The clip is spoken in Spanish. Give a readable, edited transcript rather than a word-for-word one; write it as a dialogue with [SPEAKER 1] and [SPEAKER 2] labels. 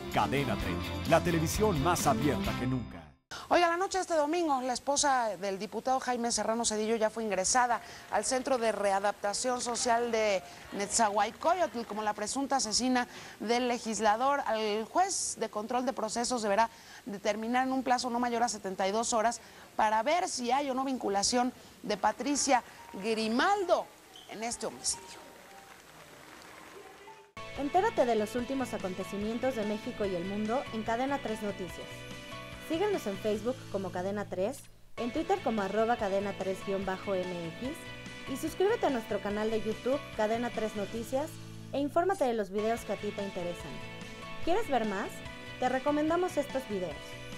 [SPEAKER 1] Cadena 30, la televisión más abierta que nunca.
[SPEAKER 2] Oiga, la noche de este domingo, la esposa del diputado Jaime Serrano Cedillo ya fue ingresada al Centro de Readaptación Social de Netzahualcóyotl como la presunta asesina del legislador. El juez de control de procesos deberá determinar en un plazo no mayor a 72 horas para ver si hay o no vinculación de Patricia Grimaldo en este homicidio.
[SPEAKER 3] Entérate de los últimos acontecimientos de México y el mundo en Cadena 3 Noticias. Síguenos en Facebook como Cadena 3, en Twitter como @Cadena 3-MX y suscríbete a nuestro canal de YouTube Cadena 3 Noticias e infórmate de los videos que a ti te interesan. ¿Quieres ver más? Te recomendamos estos videos.